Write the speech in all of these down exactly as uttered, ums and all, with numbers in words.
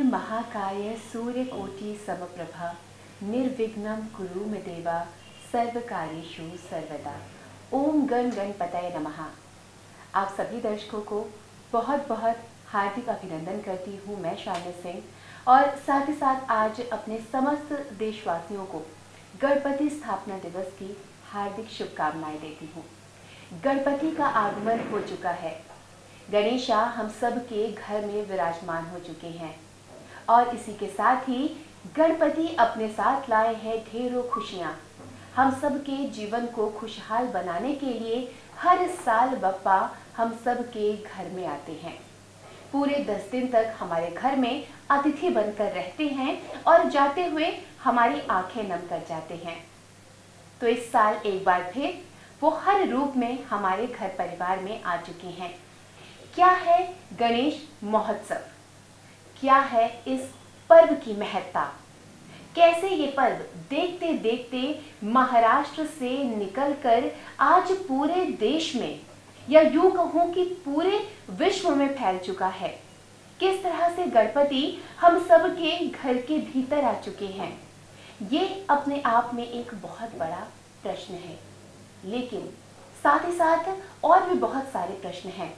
महाकाय सूर्यकोटि समप्रभा निर्विघ्नं कुरु मे देवा सर्वकार्येषु सर्वदा। ओम गण गणपतये नमः। आप सभी दर्शकों को बहुत बहुत हार्दिक अभिनंदन करती हूँ मैं शालिनी सिंह, और साथ ही साथ आज अपने समस्त देशवासियों को गणपति स्थापना दिवस की हार्दिक शुभकामनाएं देती हूँ। गणपति का आगमन हो चुका है। गणेशा हम सब के घर में विराजमान हो चुके हैं, और इसी के साथ ही गणपति अपने साथ लाए हैं ढेरों खुशियाँ। हम सब के जीवन को खुशहाल बनाने के लिए हर साल बप्पा हम सब के घर में आते हैं। पूरे दस दिन तक हमारे घर में अतिथि बनकर रहते हैं और जाते हुए हमारी आंखें नम कर जाते हैं। तो इस साल एक बार फिर वो हर रूप में हमारे घर परिवार में आ चुके हैं। क्या है गणेश महोत्सव, क्या है इस पर्व की महत्ता, कैसे ये पर्व देखते देखते महाराष्ट्र से निकलकर आज पूरे देश में, या यूं कहूं कि पूरे विश्व में फैल चुका है। किस तरह से गणपति हम सब के घर के भीतर आ चुके हैं, ये अपने आप में एक बहुत बड़ा प्रश्न है। लेकिन साथ ही साथ और भी बहुत सारे प्रश्न हैं।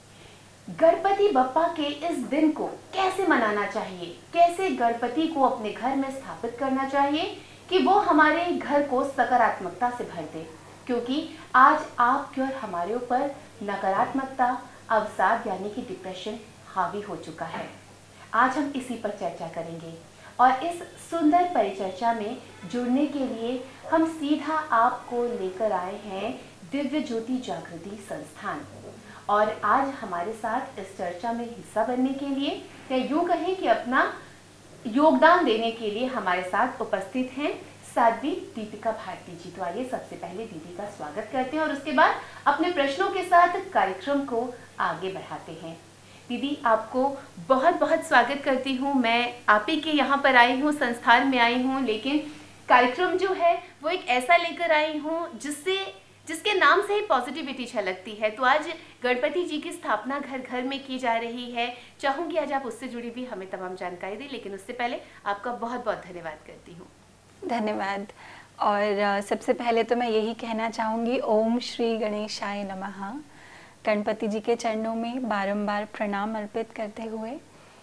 गणपति बप्पा के इस दिन को कैसे मनाना चाहिए, कैसे गणपति को अपने घर में स्थापित करना चाहिए कि वो हमारे घर को सकारात्मकता से भर दे, क्योंकि आज आपके और हमारे ऊपर नकारात्मकता, अवसाद यानी कि डिप्रेशन हावी हो चुका है। आज हम इसी पर चर्चा करेंगे, और इस सुंदर परिचर्चा में जुड़ने के लिए हम सीधा आपको लेकर आए हैं दिव्य ज्योति जागृति संस्थान। और आज हमारे साथ इस चर्चा में हिस्सा बनने के लिए, या यूं कहें कि अपना योगदान देने के लिए हमारे साथ उपस्थित हैं साध्वी दीपिका भारती जी। तो आइए सबसे पहले दीदी का स्वागत करते हैं और उसके बाद अपने प्रश्नों के साथ कार्यक्रम को आगे बढ़ाते हैं। दीदी, आपको बहुत बहुत स्वागत करती हूँ। मैं आप ही के यहाँ पर आई हूँ, संस्थान में आई हूँ, लेकिन कार्यक्रम जो है वो एक ऐसा लेकर आई हूँ जिससे जिसके नाम से ही पॉजिटिविटी झलकती है। तो आज गणपति जी की स्थापना घर घर में की जा रही है। चाहूँगी आज आप उससे जुड़ी भी हमें तमाम जानकारी दें, लेकिन उससे पहले आपका बहुत बहुत धन्यवाद करती हूँ। धन्यवाद। और सबसे पहले तो मैं यही कहना चाहूँगी, ओम श्री गणेशाय नमः। गणपति जी के चरणों में बारंबार प्रणाम अर्पित करते हुए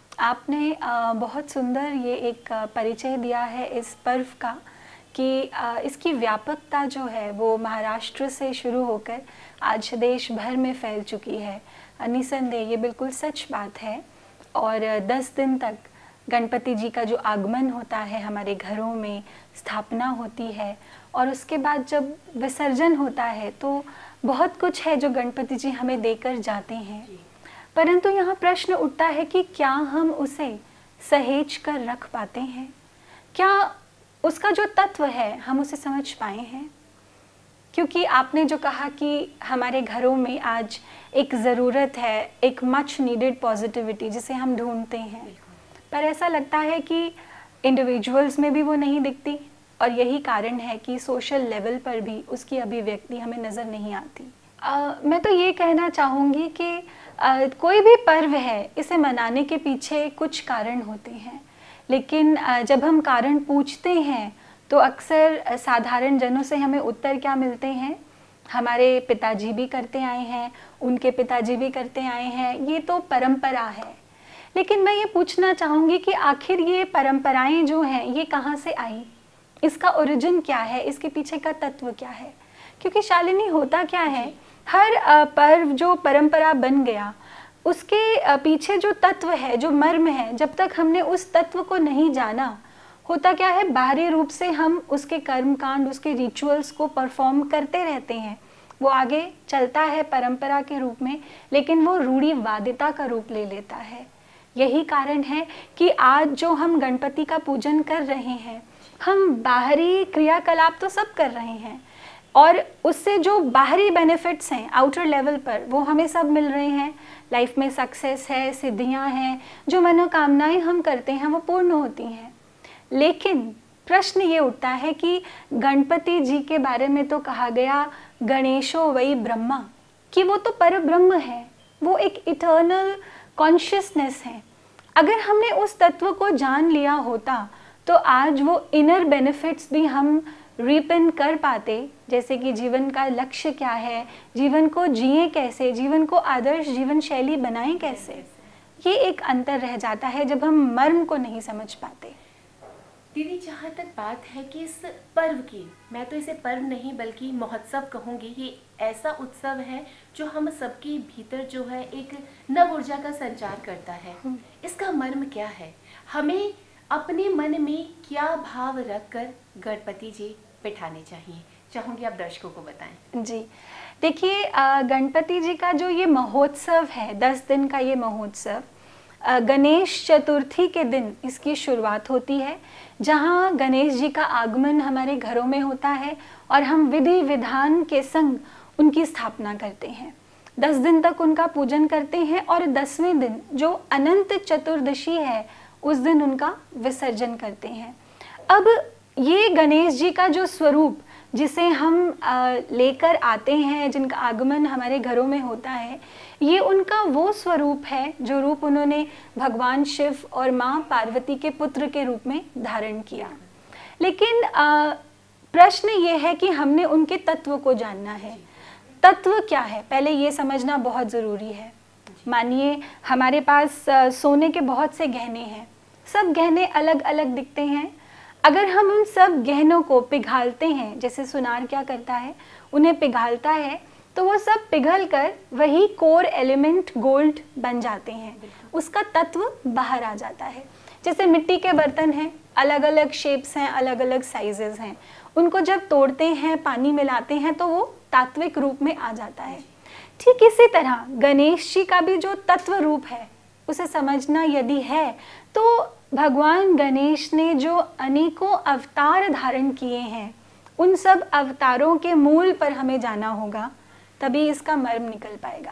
आपने बहुत सुंदर ये एक परिचय दिया है इस पर्व का, कि इसकी व्यापकता जो है वो महाराष्ट्र से शुरू होकर आज देश भर में फैल चुकी है। निसंदेह ये बिल्कुल सच बात है। और दस दिन तक गणपति जी का जो आगमन होता है, हमारे घरों में स्थापना होती है, और उसके बाद जब विसर्जन होता है तो बहुत कुछ है जो गणपति जी हमें देकर जाते हैं। परंतु यहाँ प्रश्न उठता है कि क्या हम उसे सहेज कर रख पाते हैं, क्या उसका जो तत्व है हम उसे समझ पाए हैं। क्योंकि आपने जो कहा कि हमारे घरों में आज एक ज़रूरत है, एक मच नीडेड पॉजिटिविटी जिसे हम ढूंढते हैं, पर ऐसा लगता है कि इंडिविजुअल्स में भी वो नहीं दिखती, और यही कारण है कि सोशल लेवल पर भी उसकी अभिव्यक्ति हमें नज़र नहीं आती। आ, मैं तो ये कहना चाहूँगी कि आ, कोई भी पर्व है, इसे मनाने के पीछे कुछ कारण होते हैं, लेकिन जब हम कारण पूछते हैं तो अक्सर साधारण जनों से हमें उत्तर क्या मिलते हैं, हमारे पिताजी भी करते आए हैं, उनके पिताजी भी करते आए हैं, ये तो परंपरा है। लेकिन मैं ये पूछना चाहूँगी कि आखिर ये परंपराएं जो हैं ये कहाँ से आई, इसका ओरिजिन क्या है, इसके पीछे का तत्व क्या है। क्योंकि शालिनी, होता क्या है, हर पर्व जो परंपरा बन गया उसके पीछे जो तत्व है, जो मर्म है, जब तक हमने उस तत्व को नहीं जाना, होता क्या है, बाहरी रूप से हम उसके कर्मकांड, उसके रिचुअल्स को परफॉर्म करते रहते हैं। वो आगे चलता है परंपरा के रूप में, लेकिन वो रूढ़िवादिता का रूप ले लेता है। यही कारण है कि आज जो हम गणपति का पूजन कर रहे हैं, हम बाहरी क्रियाकलाप तो सब कर रहे हैं, और उससे जो बाहरी बेनिफिट्स हैं आउटर लेवल पर, वो हमें सब मिल रहे हैं। लाइफ में सक्सेस है, सिद्धियां हैं, जो मनोकामनाएं हम करते हैं वो पूर्ण होती हैं। लेकिन प्रश्न ये उठता है कि गणपति जी के बारे में तो कहा गया गणेशो वै ब्रह्मा, कि वो तो पर ब्रह्म है, वो एक इटर्नल कॉन्शियसनेस है। अगर हमने उस तत्व को जान लिया होता तो आज वो इनर बेनिफिट्स भी हम रिपिन कर पाते, जैसे कि जीवन का लक्ष्य क्या है, जीवन को जिए कैसे, जीवन को आदर्श जीवन शैली बनाएं कैसे। ये एक अंतर रह जाता है जब हम मर्म को नहीं समझ पाते। दीदी, जहाँ तक बात है कि इस पर्व की, मैं तो इसे पर्व नहीं बल्कि महोत्सव कहूँगी, ये ऐसा उत्सव है जो हम सबके भीतर जो है एक नव ऊर्जा का संचार करता है। इसका मर्म क्या है, हमें अपने मन में क्या भाव रखकर गणपति जी बिठाने चाहिए, चाहूँगी आप दर्शकों को बताएं। जी देखिए, गणपति जी का जो ये महोत्सव है, दस दिन का ये महोत्सव, गणेश चतुर्थी के दिन इसकी शुरुआत होती है, जहाँ गणेश जी का आगमन हमारे घरों में होता है और हम विधि विधान के संग उनकी स्थापना करते हैं। दस दिन तक उनका पूजन करते हैं और दसवें दिन जो अनंत चतुर्दशी है उस दिन उनका विसर्जन करते हैं। अब ये गणेश जी का जो स्वरूप जिसे हम लेकर आते हैं, जिनका आगमन हमारे घरों में होता है, ये उनका वो स्वरूप है जो रूप उन्होंने भगवान शिव और माँ पार्वती के पुत्र के रूप में धारण किया। लेकिन आ, प्रश्न ये है कि हमने उनके तत्व को जानना है। तत्व क्या है, पहले ये समझना बहुत ज़रूरी है। मानिए हमारे पास सोने के बहुत से गहने हैं, सब गहने अलग अलग दिखते हैं। अगर हम उन सब गहनों को पिघालते हैं, जैसे सुनार क्या करता है, उन्हें पिघालता है, तो वो सब पिघल कर वही कोर एलिमेंट गोल्ड बन जाते हैं, उसका तत्व बाहर आ जाता है। जैसे मिट्टी के बर्तन हैं, अलग अलग शेप्स हैं, अलग अलग साइजेस हैं, उनको जब तोड़ते हैं, पानी मिलाते हैं तो वो तात्विक रूप में आ जाता है। ठीक इसी तरह गणेश जी का भी जो तत्व रूप है उसे समझना यदि है तो भगवान गणेश ने जो अनेकों अवतार धारण किए हैं उन सब अवतारों के मूल पर हमें जाना होगा, तभी इसका मर्म निकल पाएगा।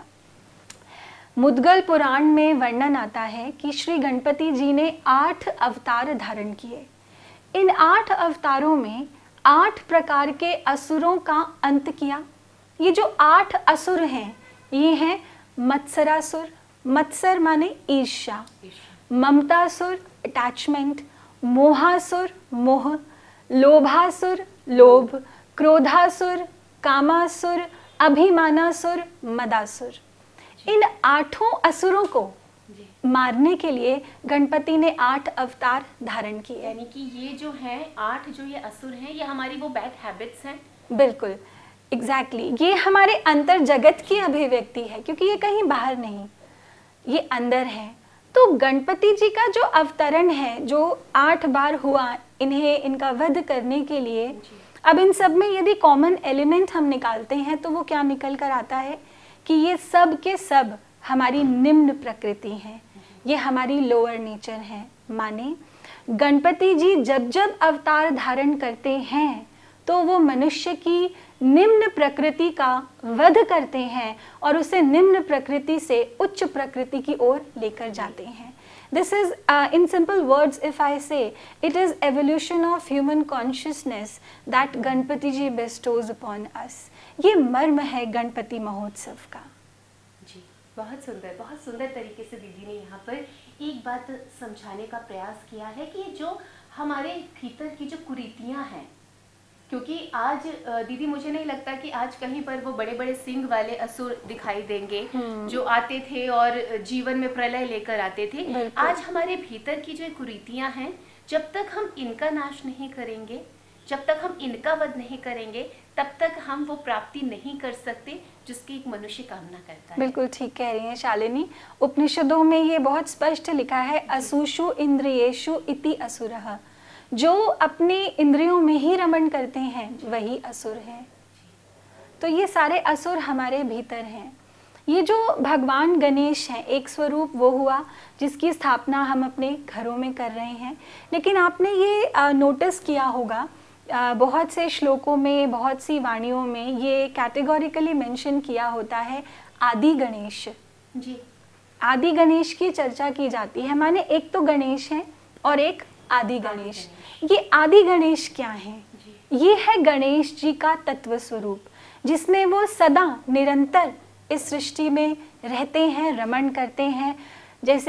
मुद्गल पुराण में वर्णन आता है कि श्री गणपति जी ने आठ अवतार धारण किए। इन आठ अवतारों में आठ प्रकार के असुरों का अंत किया। ये जो आठ असुर हैं ये हैं मत्सरासुर, मत्सर माने ईर्ष्या, ममतासुर अटैचमेंट, मोहासुर मोह, लोभासुर लोभ, क्रोधासुर, कामासुर, अभिमानासुर, मदासुर। इन आठों असुरों को मारने के लिए गणपति ने आठ अवतार धारण किए। यानी कि ये जो है आठ जो ये असुर हैं ये हमारी वो बैड हैबिट्स हैं। बिल्कुल एग्जैक्टली exactly. ये हमारे अंतर जगत की अभिव्यक्ति है, क्योंकि ये कहीं बाहर नहीं, ये अंदर है। तो गणपति जी का जो अवतरण है जो आठ बार हुआ इन्हें इनका वध करने के लिए, अब इन सब में यदि कॉमन एलिमेंट हम निकालते हैं तो वो क्या निकल कर आता है कि ये सब के सब हमारी निम्न प्रकृति हैं, ये हमारी लोअर नेचर है। माने गणपति जी जब जब अवतार धारण करते हैं तो वो मनुष्य की निम्न प्रकृति का वध करते हैं और उसे निम्न प्रकृति से उच्च प्रकृति की ओर लेकर जाते हैं। This is uh, in simple words if I say it is evolution of human consciousness that Ganpati ji bestows upon us। ये मर्म है गणपति महोत्सव का। जी बहुत सुंदर, बहुत सुंदर तरीके से दीदी ने यहाँ पर एक बात समझाने का प्रयास किया है कि जो हमारे भीतर की जो कुरीतियाँ हैं, क्योंकि आज दीदी मुझे नहीं लगता कि आज कहीं पर वो बड़े बड़े सिंह वाले असुर दिखाई देंगे जो आते थे और जीवन में प्रलय लेकर आते थे। आज हमारे भीतर की जो कुरीतियां हैं, जब तक हम इनका नाश नहीं करेंगे, जब तक हम इनका वध नहीं करेंगे, तब तक हम वो प्राप्ति नहीं कर सकते जिसकी एक मनुष्य कामना करता है। बिल्कुल ठीक कह रही हैं शालिनी। उपनिषदों में ये बहुत स्पष्ट लिखा है, असुषु इंद्रियेषु इति असुरः। जो अपने इंद्रियों में ही रमण करते हैं वही असुर हैं। तो ये सारे असुर हमारे भीतर हैं। ये जो भगवान गणेश हैं, एक स्वरूप वो हुआ जिसकी स्थापना हम अपने घरों में कर रहे हैं। लेकिन आपने ये नोटिस किया होगा, आ, बहुत से श्लोकों में, बहुत सी वाणियों में ये कैटेगोरिकली मेंशन किया होता है आदि गणेश। जी, आदि गणेश की चर्चा की जाती है। माने एक तो गणेश है और एक आदि गणेश। ये आदि गणेश क्या है? ये है गणेश जी का तत्व स्वरूप, जिसमें वो सदा निरंतर इस सृष्टि में रहते हैं, रमण करते हैं। जैसे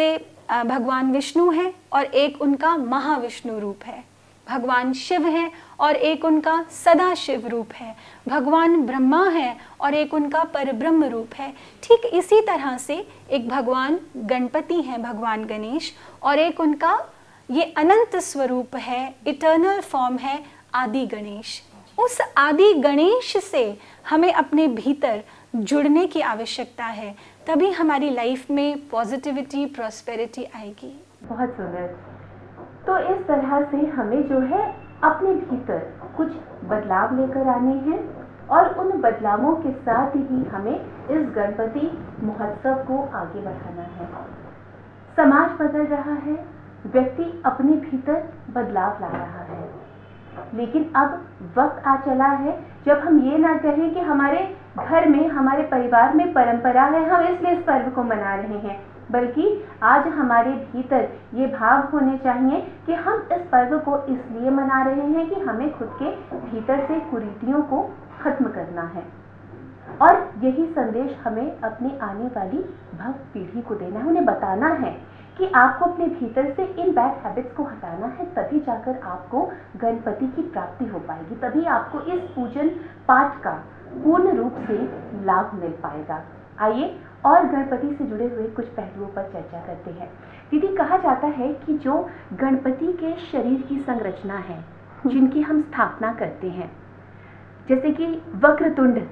भगवान विष्णु हैं और एक उनका महाविष्णु रूप है। भगवान शिव हैं और एक उनका सदा शिव रूप है। भगवान ब्रह्मा है और एक उनका परब्रह्म रूप है। ठीक इसी तरह से एक भगवान गणपति हैं, भगवान गणेश, और एक उनका ये अनंत स्वरूप है, इटर्नल फॉर्म है आदि गणेश। उस आदि गणेश से हमें अपने भीतर जुड़ने की आवश्यकता है, तभी हमारी लाइफ में पॉजिटिविटी, प्रॉस्पेरिटी आएगी। बहुत सुंदर। तो इस तरह से हमें जो है अपने भीतर कुछ बदलाव लेकर आने हैं और उन बदलावों के साथ ही हमें इस गणपति महोत्सव को आगे बढ़ाना है। समाज बदल रहा है, व्यक्ति अपने भीतर बदलाव ला रहा है, लेकिन अब वक्त आ चला है जब हम ये ना कहें कि हमारे घर में, हमारे परिवार में परंपरा है, हम इसलिए इस पर्व को मना रहे हैं, बल्कि आज हमारे भीतर ये भाव होने चाहिए कि हम इस पर्व को इसलिए मना रहे हैं कि हमें खुद के भीतर से कुरीतियों को खत्म करना है। और यही संदेश हमें अपनी आने वाली भव पीढ़ी को देना है, उन्हें बताना है कि आपको अपने भीतर से इन बैड हैबिट्स को हटाना है, तभी जाकर आपको गणपति की प्राप्ति हो पाएगी, तभी आपको इस पूजन पाठ का पूर्ण रूप से लाभ मिल पाएगा। आइए और गणपति से जुड़े हुए कुछ पहलुओं पर चर्चा करते हैं। दीदी, कहा जाता है कि जो गणपति के शरीर की संरचना है, जिनकी हम स्थापना करते हैं, जैसे कि वक्रतुंड,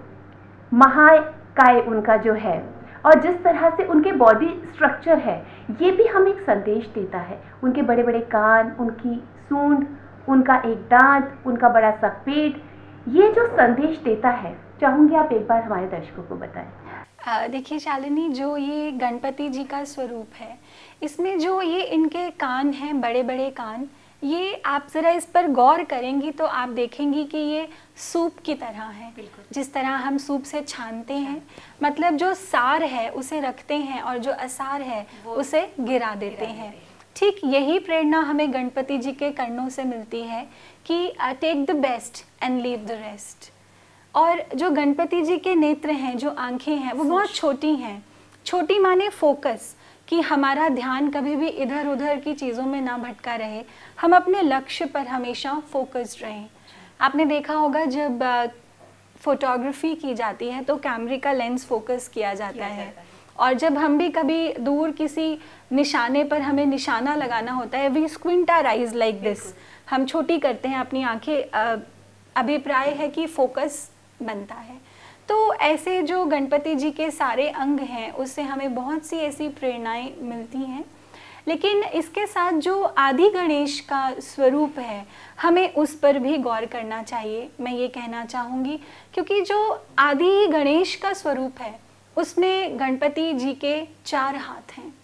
महाकाय उनका जो है, और जिस तरह से उनके बॉडी स्ट्रक्चर है, ये भी हमें एक संदेश देता है। उनके बड़े बड़े कान, उनकी सूंड, उनका एक दांत, उनका बड़ा सा पेट, ये जो संदेश देता है, चाहूँगी आप एक बार हमारे दर्शकों को बताएं। देखिए शालिनी, जो ये गणपति जी का स्वरूप है, इसमें जो ये इनके कान हैं, बड़े बड़े कान, ये आप ज़रा इस पर गौर करेंगी तो आप देखेंगी कि ये सूप की तरह है। जिस तरह हम सूप से छानते हैं, मतलब जो सार है उसे रखते हैं और जो असार है उसे गिरा देते हैं। ठीक यही प्रेरणा हमें गणपति जी के कर्णों से मिलती है कि take the best and leave the rest. और जो गणपति जी के नेत्र हैं, जो आंखें हैं, वो बहुत छोटी हैं। छोटी माने फोकस, कि हमारा ध्यान कभी भी इधर उधर की चीज़ों में ना भटका रहे, हम अपने लक्ष्य पर हमेशा फोकस्ड रहें। आपने देखा होगा जब फोटोग्राफी की जाती है तो कैमरे का लेंस फोकस किया जाता है, और जब हम भी कभी दूर किसी निशाने पर हमें निशाना लगाना होता है, we squint our eyes like this, हम छोटी करते हैं अपनी आंखें। अभिप्राय है कि फोकस बनता है। तो ऐसे जो गणपति जी के सारे अंग हैं, उससे हमें बहुत सी ऐसी प्रेरणाएं मिलती हैं। लेकिन इसके साथ जो आदि गणेश का स्वरूप है, हमें उस पर भी गौर करना चाहिए, मैं ये कहना चाहूँगी, क्योंकि जो आदि गणेश का स्वरूप है उसमें गणपति जी के चार हाथ हैं,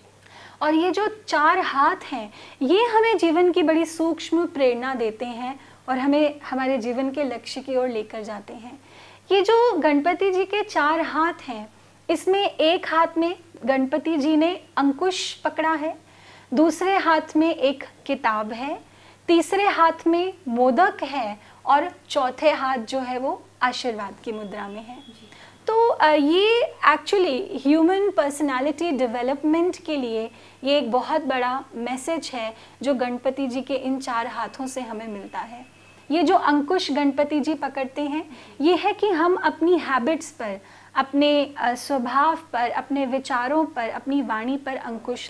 और ये जो चार हाथ हैं ये हमें जीवन की बड़ी सूक्ष्म प्रेरणा देते हैं और हमें हमारे जीवन के लक्ष्य की ओर लेकर जाते हैं। ये जो गणपति जी के चार हाथ हैं, इसमें एक हाथ में गणपति जी ने अंकुश पकड़ा है, दूसरे हाथ में एक किताब है, तीसरे हाथ में मोदक है, और चौथे हाथ जो है वो आशीर्वाद की मुद्रा में है। तो ये एक्चुअली ह्यूमन पर्सनालिटी डेवलपमेंट के लिए ये एक बहुत बड़ा मैसेज है जो गणपति जी के इन चार हाथों से हमें मिलता है। ये जो अंकुश गणपति जी पकड़ते हैं, ये है कि हम अपनी हैबिट्स पर, अपने स्वभाव पर, अपने विचारों पर, अपनी वाणी पर अंकुश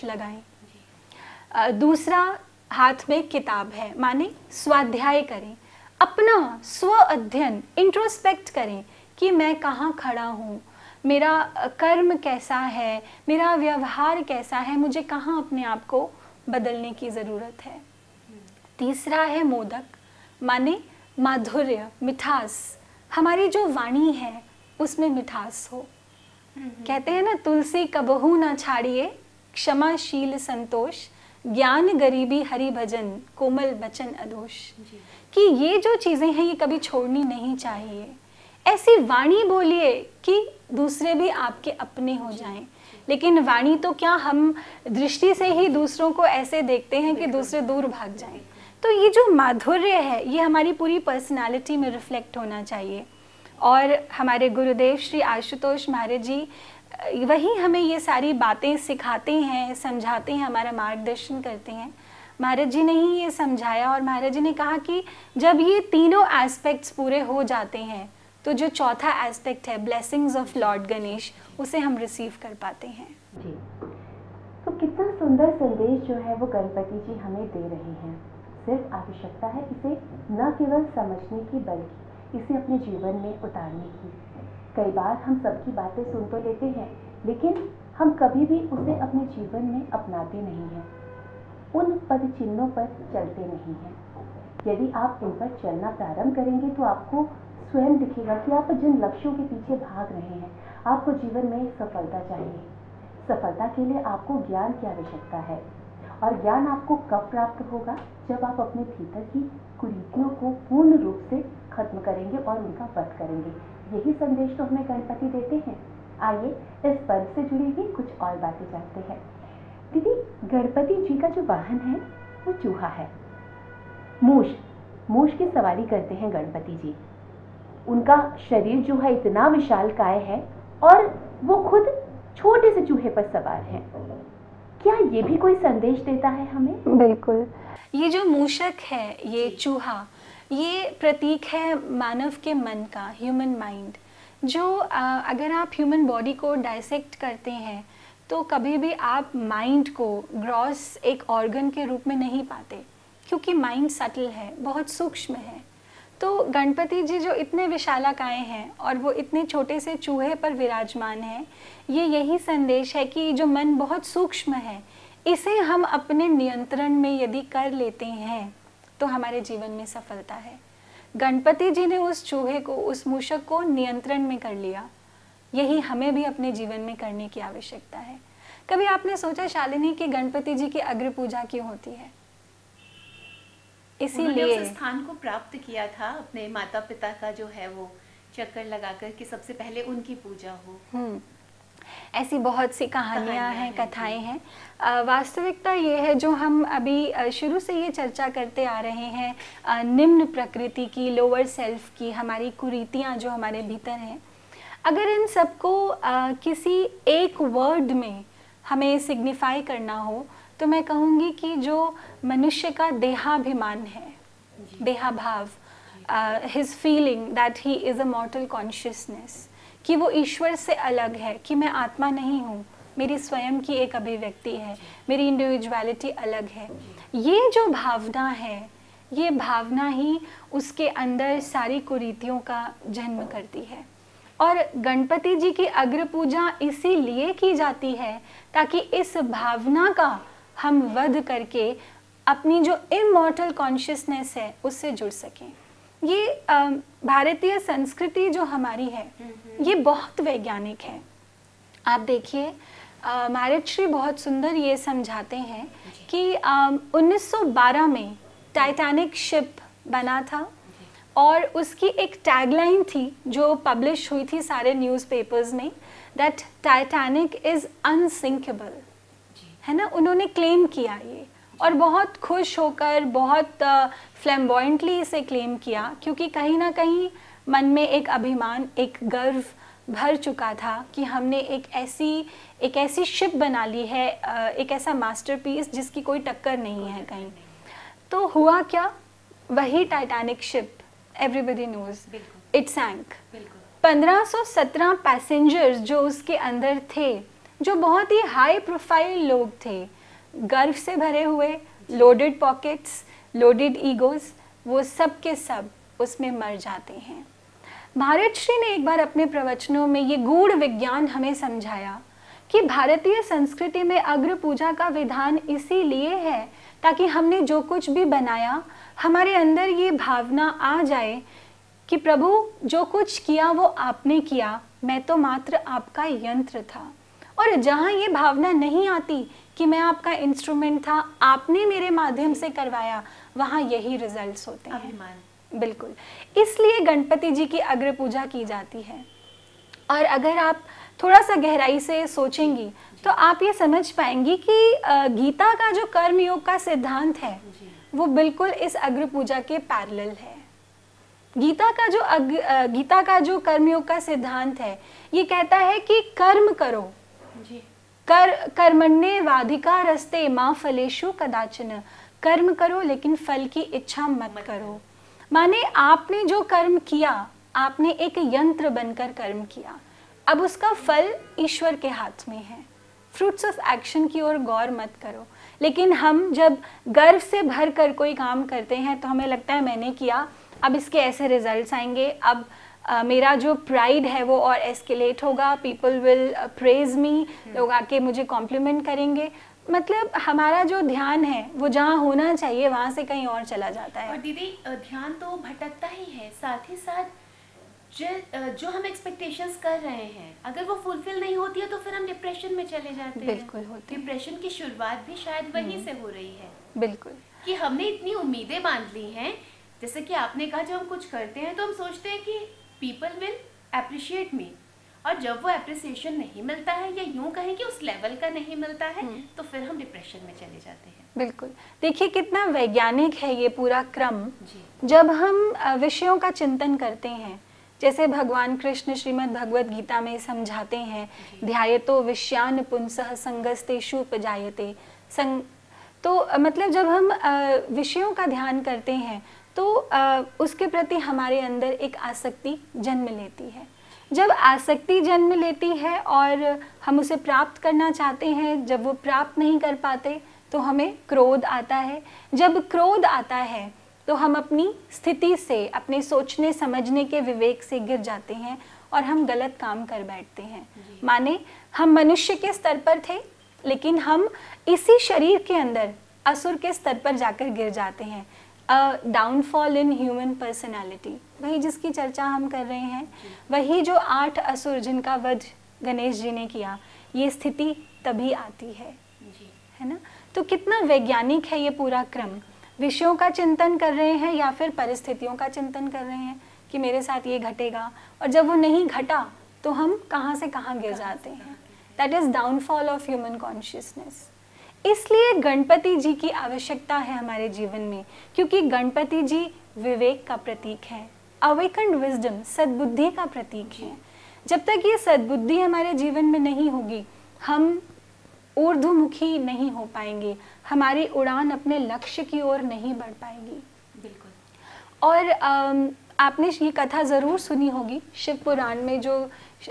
लगाएं। दूसरा हाथ में किताब है, माने स्वाध्याय करें, अपना स्व अध्ययन, इंट्रोस्पेक्ट करें कि मैं कहाँ खड़ा हूँ, मेरा कर्म कैसा है, मेरा व्यवहार कैसा है, मुझे कहाँ अपने आप को बदलने की ज़रूरत है। तीसरा है मोदक, माने माधुर्य, मिठास, हमारी जो वाणी है उसमें मिठास हो। कहते हैं ना, तुलसी कबहू ना छाड़िए, क्षमाशील संतोष, ज्ञान गरीबी हरि भजन, कोमल बचन अदोष। कि ये जो चीज़ें हैं ये कभी छोड़नी नहीं चाहिए। ऐसी वाणी बोलिए कि दूसरे भी आपके अपने हो जाएं। लेकिन वाणी तो क्या, हम दृष्टि से ही दूसरों को ऐसे देखते हैं कि दूसरे दूर भाग जाएं। तो ये जो माधुर्य है ये हमारी पूरी पर्सनालिटी में रिफ्लेक्ट होना चाहिए। और हमारे गुरुदेव श्री आशुतोष महाराज जी वही हमें ये सारी बातें सिखाते हैं, समझाते हैं, हमारा मार्गदर्शन करते हैं। महाराज जी ने ही ये समझाया और महाराज जी ने कहा कि जब ये तीनों एस्पेक्ट्स पूरे हो जाते हैं तो जो चौथा एस्पेक्ट है ब्लेसिंग्स ऑफ लॉर्ड गणेश, उसे हम रिसीव कर पाते हैं। जी, तो कितना सुंदर संदेश जो है वो गणपति जी हमें दे रहे हैं। सिर्फ आवश्यकता है इसे न केवल समझने की बल्कि इसे अपने जीवन में उतारने की। कई बार हम सबकी बातें सुन तो लेते हैं लेकिन हम कभी भी उसे अपने जीवन में अपनाते नहीं हैं, उन पद चिन्हों पर चलते नहीं हैं। यदि आप इन पर चलना प्रारंभ करेंगे तो आपको स्वयं दिखेगा कि आप जिन लक्ष्यों के पीछे भाग रहे हैं, आपको जीवन में सफलता चाहिए। सफलता के लिए आपको ज्ञान की आवश्यकता है और ज्ञान आपको कब प्राप्त होगा? जब आप अपने भीतर की कुरीतियों को पूर्ण रूप से खत्म करेंगे और उनका वध करेंगे। यही संदेश तो हमें गणपति देते हैं। आइए इस पर्व से जुड़ी हुई कुछ और बातें जानते हैं। दीदी, गणपति जी का जो वाहन है वो चूहा है, मूष मूष की सवारी करते हैं गणपति जी। उनका शरीर जो है इतना विशालकाय है और वो खुद छोटे से चूहे पर सवार हैं। क्या ये भी कोई संदेश देता है हमें? बिल्कुल। ये जो मूषक है, ये चूहा, ये प्रतीक है मानव के मन का, ह्यूमन माइंड। जो आ, अगर आप ह्यूमन बॉडी को डाइसेक्ट करते हैं तो कभी भी आप माइंड को ग्रॉस एक ऑर्गन के रूप में नहीं पाते, क्योंकि माइंड सटल है, बहुत सूक्ष्म है। तो गणपति जी जो इतने विशालाकाय हैं और वो इतने छोटे से चूहे पर विराजमान हैं, ये यही संदेश है कि जो मन बहुत सूक्ष्म है, इसे हम अपने नियंत्रण में यदि कर लेते हैं तो हमारे जीवन में सफलता है। गणपति जी ने उस चूहे को, उस मूषक को नियंत्रण में कर लिया। यही हमें भी अपने जीवन में करने की आवश्यकता है। कभी आपने सोचा शालिनी कि गणपति जी की अग्र पूजा क्यों होती है? इसीलिए उस स्थान को प्राप्त किया था अपने माता पिता का जो है वो चक्कर लगाकर कि सबसे पहले उनकी पूजा हो। हम्म ऐसी बहुत सी कहानियां हैं, कथाएं हैं। वास्तविकता ये है जो हम अभी शुरू से ये चर्चा करते आ रहे हैं, आ, निम्न प्रकृति की, लोअर सेल्फ की, हमारी कुरीतियां जो हमारे भीतर हैं। अगर इन सबको किसी एक वर्ड में हमें सिग्निफाई करना हो तो मैं कहूँगी कि जो मनुष्य का देहाभिमान है, देहाभाव, his feeling that he is a mortal consciousness, कि वो ईश्वर से अलग है, कि मैं आत्मा नहीं हूँ, मेरी स्वयं की एक अभिव्यक्ति है, मेरी इंडिविजुअलिटी अलग है। ये जो भावना है, ये भावना ही उसके अंदर सारी कुरीतियों का जन्म करती है। और गणपति जी की अग्र पूजा इसीलिए की जाती है ताकि इस भावना का हम वध करके अपनी जो इमॉर्टल कॉन्शियसनेस है उससे जुड़ सकें। ये भारतीय संस्कृति जो हमारी है ये बहुत वैज्ञानिक है। आप देखिए, महाराज श्री बहुत सुंदर ये समझाते हैं कि उन्नीस सौ बारह में टाइटैनिक शिप बना था और उसकी एक टैगलाइन थी जो पब्लिश हुई थी सारे न्यूज़पेपर्स में, दैट टाइटैनिक इज़ अनसिंकेबल, है ना। उन्होंने क्लेम किया ये और बहुत खुश होकर, बहुत फ्लैम्बॉयंटली इसे क्लेम किया, क्योंकि कहीं ना कहीं मन में एक अभिमान, एक गर्व भर चुका था कि हमने एक ऐसी एक ऐसी शिप बना ली है, एक ऐसा मास्टरपीस जिसकी कोई टक्कर नहीं है कहीं। तो हुआ क्या, वही Titanic ship, everybody knows, it sank. पंद्रह सौ सत्रह पैसेंजर्स जो उसके अंदर थे, जो बहुत ही हाई प्रोफाइल लोग थे, गर्व से भरे हुए, लोडेड पॉकेट्स, लोडेड ईगोज, वो सब के सब उसमें मर जाते हैं। महाराज श्री ने एक बार अपने प्रवचनों में ये गूढ़ विज्ञान हमें समझाया कि भारतीय संस्कृति में अग्र पूजा का विधान इसीलिए है ताकि हमने जो कुछ भी बनाया, हमारे अंदर ये भावना आ जाए कि प्रभु जो कुछ किया वो आपने किया, मैं तो मात्र आपका यंत्र था। और जहाँ ये भावना नहीं आती कि मैं आपका इंस्ट्रूमेंट था, आपने मेरे माध्यम से करवाया, वहाँ यही रिजल्ट्स होते हैं। अभिमान। बिल्कुल, इसलिए गणपति जी की अग्र पूजा की जाती है। और अगर आप थोड़ा सा गहराई से सोचेंगी तो आप ये समझ पाएंगी कि गीता का जो कर्म योग का सिद्धांत है वो बिल्कुल इस अग्र पूजा के पैरेलल है। गीता का जो अग, गीता का जो कर्मयोग का सिद्धांत है, ये कहता है कि कर्म करो जी। कर कर्मण्ये वाधिकारस्ते माँ फलेषु कदाचन, कर्म करो लेकिन फल की इच्छा मत, मत करो। माने आपने जो कर्म किया, आपने एक यंत्र बनकर कर्म किया, अब उसका फल ईश्वर के हाथ में है। फ्रूट्स ऑफ एक्शन की ओर गौर मत करो। लेकिन हम जब गर्व से भर कर कोई काम करते हैं तो हमें लगता है मैंने किया, अब इसके ऐसे रिजल्ट्स आएंगे, अब uh, मेरा जो प्राइड है वो और एस्केलेट होगा, पीपल विल प्रेज मी, लोग आके मुझे कॉम्प्लीमेंट करेंगे। मतलब हमारा जो ध्यान है वो जहाँ होना चाहिए वहाँ से कहीं और चला जाता है। और दीदी ध्यान तो भटकता ही है, साथ ही साथ जो जो हम एक्सपेक्टेशंस कर रहे हैं अगर वो फुलफिल नहीं होती है तो फिर हम डिप्रेशन में चले जाते हैं। बिल्कुल होते हैं। डिप्रेशन की शुरुआत भी शायद वहीं से हो रही है। बिल्कुल, कि हमने इतनी उम्मीदें बांध ली हैं, जैसे कि आपने कहा जब हम कुछ करते हैं तो हम सोचते हैं कि पीपल विल अप्रिशिएट मी, और जब वो अप्रिसिएशन नहीं मिलता है या यूं कहें कि उस लेवल का नहीं मिलता है तो फिर हम डिप्रेशन में चले जाते हैं। बिल्कुल, देखिए कितना वैज्ञानिक है ये पूरा क्रम। जी। जब हम विषयों का चिंतन करते हैं, जैसे भगवान कृष्ण श्रीमद् भगवद गीता में समझाते हैं, ध्यायतो विषयान पुंसः संगस्तेषु उपजायते संग, तो मतलब जब हम विषयों का ध्यान करते हैं तो उसके प्रति हमारे अंदर एक आसक्ति जन्म लेती है। जब आसक्ति जन्म लेती है और हम उसे प्राप्त करना चाहते हैं, जब वो प्राप्त नहीं कर पाते तो हमें क्रोध आता है। जब क्रोध आता है तो हम अपनी स्थिति से, अपने सोचने समझने के विवेक से गिर जाते हैं और हम गलत काम कर बैठते हैं। माने हम मनुष्य के स्तर पर थे लेकिन हम इसी शरीर के अंदर असुर के स्तर पर जाकर गिर जाते हैं। डाउनफॉल इन ह्यूमन पर्सनालिटी, वही जिसकी चर्चा हम कर रहे हैं, वही जो आठ असुर जिनका वध गणेश जी ने किया, ये स्थिति तभी आती है, है ना। तो कितना वैज्ञानिक है ये पूरा क्रम। विषयों का चिंतन कर रहे हैं या फिर परिस्थितियों का चिंतन कर रहे हैं कि मेरे साथ ये घटेगा, और जब वो नहीं घटा तो हम कहाँ से कहाँ गिर जाते हैं। That is downfall of human consciousness. इसलिए गणपति जी की आवश्यकता है हमारे जीवन में, क्योंकि गणपति जी विवेक का प्रतीक है, अवेकन्ड विजडम, सद्बुद्धि का प्रतीक है। जब तक ये सद्बुद्धि हमारे जीवन में नहीं होगी, हम ऊर्ध्वमुखी नहीं हो पाएंगे, हमारी उड़ान अपने लक्ष्य की ओर नहीं बढ़ पाएगी। बिल्कुल। और आम, आपने ये कथा ज़रूर सुनी होगी, शिव पुराण में जो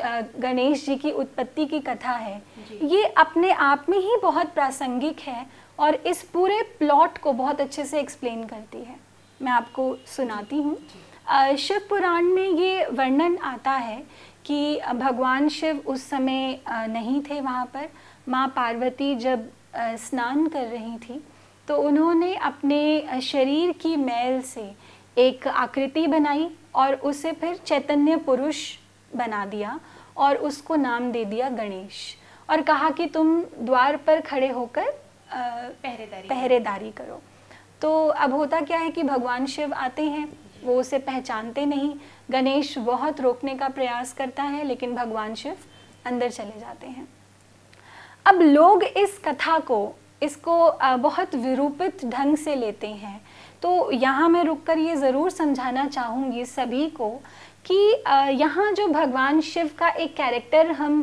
गणेश जी की उत्पत्ति की कथा है, ये अपने आप में ही बहुत प्रासंगिक है और इस पूरे प्लॉट को बहुत अच्छे से एक्सप्लेन करती है। मैं आपको सुनाती हूँ। शिव पुराण में ये वर्णन आता है कि भगवान शिव उस समय नहीं थे वहाँ पर। माँ पार्वती जब स्नान कर रही थी तो उन्होंने अपने शरीर की मैल से एक आकृति बनाई और उसे फिर चैतन्य पुरुष बना दिया और उसको नाम दे दिया गणेश, और कहा कि तुम द्वार पर खड़े होकर पहरेदारी पहरेदारी करो। तो अब होता क्या है कि भगवान शिव आते हैं, वो उसे पहचानते नहीं। गणेश बहुत रोकने का प्रयास करता है लेकिन भगवान शिव अंदर चले जाते हैं। अब लोग इस कथा को, इसको बहुत विरूपित ढंग से लेते हैं। तो यहाँ मैं रुककर ये ज़रूर समझाना चाहूँगी सभी को कि यहाँ जो भगवान शिव का एक कैरेक्टर हम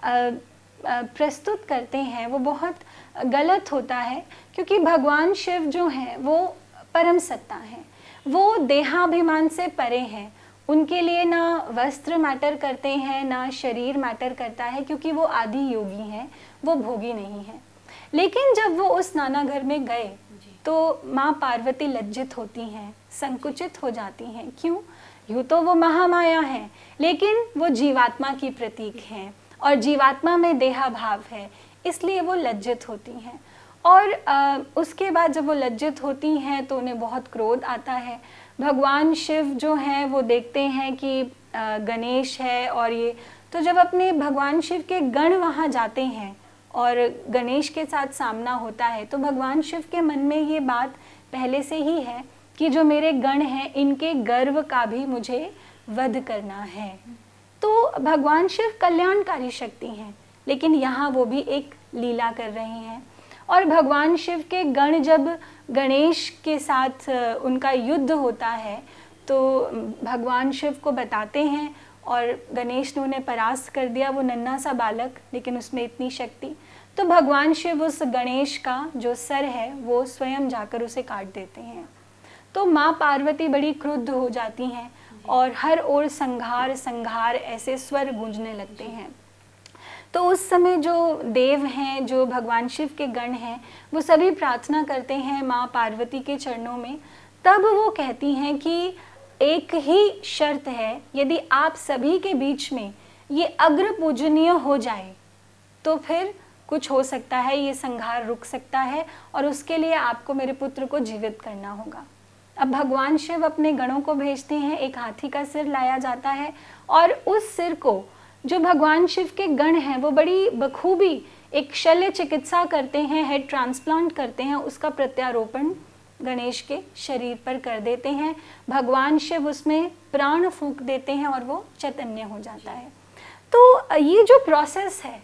प्रस्तुत करते हैं वो बहुत गलत होता है, क्योंकि भगवान शिव जो हैं वो परम सत्ता हैं, वो देहाभिमान से परे हैं। उनके लिए ना वस्त्र मैटर करते हैं, ना शरीर मैटर करता है, क्योंकि वो आदि योगी हैं, वो भोगी नहीं हैं। लेकिन जब वो उस नाना घर में गए तो माँ पार्वती लज्जित होती हैं, संकुचित हो जाती हैं। क्यों? यूँ तो वो महामाया हैं लेकिन वो जीवात्मा की प्रतीक हैं और जीवात्मा में देहा भाव है, इसलिए वो लज्जित होती हैं। और आ, उसके बाद जब वो लज्जित होती हैं तो उन्हें बहुत क्रोध आता है। भगवान शिव जो हैं वो देखते हैं कि आ, गणेश है और ये, तो जब अपने भगवान शिव के गण वहाँ जाते हैं और गणेश के साथ सामना होता है तो भगवान शिव के मन में ये बात पहले से ही है कि जो मेरे गण हैं इनके गर्व का भी मुझे वध करना है। तो भगवान शिव कल्याणकारी शक्ति हैं लेकिन यहाँ वो भी एक लीला कर रहे हैं। और भगवान शिव के गण जब गणेश के साथ उनका युद्ध होता है तो भगवान शिव को बताते हैं और गणेश ने उन्हें परास्त कर दिया, वो नन्हा सा बालक लेकिन उसमें इतनी शक्ति। तो भगवान शिव उस गणेश का जो सर है वो स्वयं जाकर उसे काट देते हैं। तो माँ पार्वती बड़ी क्रुद्ध हो जाती हैं और हर ओर संघार संघार ऐसे स्वर गूंजने लगते हैं। तो उस समय जो देव हैं, जो भगवान शिव के गण हैं, वो सभी प्रार्थना करते हैं माँ पार्वती के चरणों में। तब वो कहती हैं कि एक ही शर्त है, यदि आप सभी के बीच में ये अग्र पूजनीय हो जाए तो फिर कुछ हो सकता है, ये संघार रुक सकता है और उसके लिए आपको मेरे पुत्र को जीवित करना होगा। अब भगवान शिव अपने गणों को भेजते हैं, एक हाथी का सिर लाया जाता है और उस सिर को जो भगवान शिव के गण हैं वो बड़ी बखूबी एक शल्य चिकित्सा करते हैं, हेड ट्रांसप्लांट करते हैं, उसका प्रत्यारोपण गणेश के शरीर पर कर देते हैं। भगवान शिव उसमें प्राण फूंक देते हैं और वो चैतन्य हो जाता है। तो ये जो प्रोसेस है,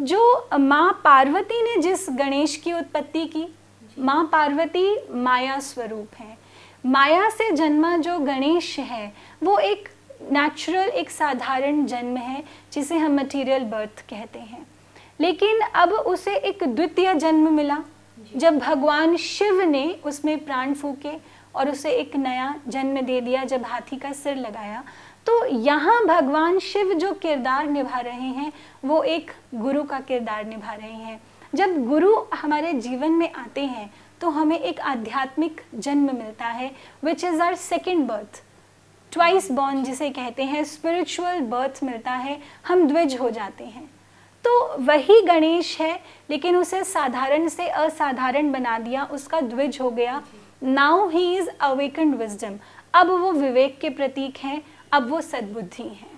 जो माँ पार्वती ने जिस गणेश की उत्पत्ति की, माँ पार्वती माया स्वरूप है। माया से जन्मा जो गणेश है वो एक नेचुरल, एक साधारण जन्म है जिसे हम मटेरियल बर्थ कहते हैं। लेकिन अब उसे एक द्वितीय जन्म मिला जब भगवान शिव ने उसमें प्राण फूके और उसे एक नया जन्म दे दिया, जब हाथी का सिर लगाया। तो यहाँ भगवान शिव जो किरदार निभा रहे हैं वो एक गुरु का किरदार निभा रहे हैं। जब गुरु हमारे जीवन में आते हैं तो हमें एक आध्यात्मिक जन्म मिलता है, which is our second birth, twice born जिसे कहते हैं, स्पिरिचुअल बर्थ मिलता है, हम द्विज हो जाते हैं। तो वही गणेश है लेकिन उसे साधारण से असाधारण बना दिया, उसका द्विज हो गया। Now he is awakened wisdom, अब वो विवेक के प्रतीक हैं, अब वो सद्बुद्धि हैं।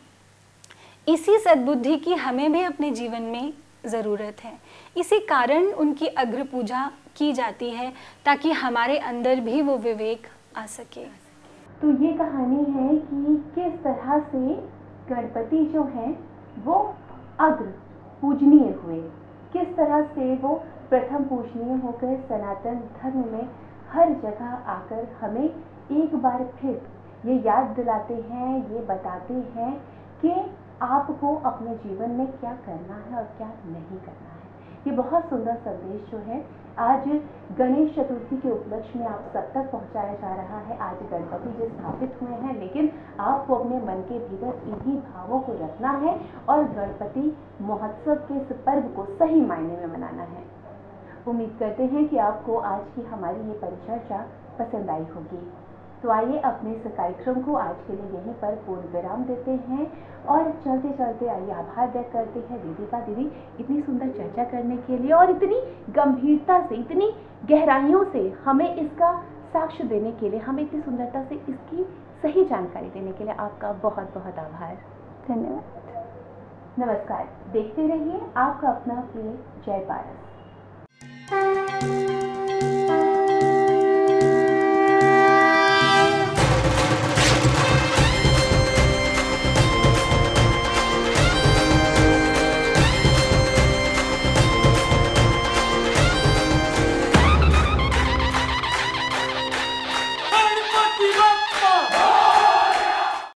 इसी सद्बुद्धि की हमें भी अपने जीवन में ज़रूरत है। इसी कारण उनकी अग्र पूजा की जाती है ताकि हमारे अंदर भी वो विवेक आ सके। तो ये कहानी है कि किस तरह से गणपति जो हैं वो अग्र पूजनीय हुए, किस तरह से वो प्रथम पूजनीय होकर सनातन धर्म में हर जगह आकर हमें एक बार फिर ये याद दिलाते हैं, ये बताते हैं कि आपको अपने जीवन में क्या करना है और क्या नहीं करना है। ये बहुत सुंदर संदेश जो है आज गणेश चतुर्थी के उपलक्ष्य में आप सब तक पहुंचाया जा रहा है। आज गणपति जी स्थापित हुए हैं लेकिन आपको अपने मन के भीतर इन्हीं भावों को रखना है और गणपति महोत्सव के इस पर्व को सही मायने में मनाना है। उम्मीद करते हैं कि आपको आज की हमारी ये परिचर्चा पसंद आई होगी। तो आइए अपने इस कार्यक्रम को आज के लिए यहीं पर पूर्ण विराम देते हैं और चलते चलते आइए आभार व्यक्त करते हैं दीदी का, दीदी इतनी सुंदर चर्चा करने के लिए और इतनी गंभीरता से, इतनी गहराइयों से हमें इसका साक्ष्य देने के लिए, हमें इतनी सुंदरता से इसकी सही जानकारी देने के लिए आपका बहुत बहुत आभार। धन्यवाद। नमस्कार, देखते रहिए आपका अपना प्रिय जय पारस।